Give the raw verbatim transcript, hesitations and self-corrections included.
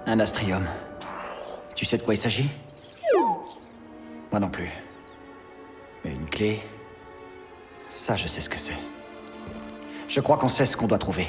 Un astrium. Tu sais de quoi il s'agit? Moi non plus. Mais une clé... Ça, je sais ce que c'est. Je crois qu'on sait ce qu'on doit trouver.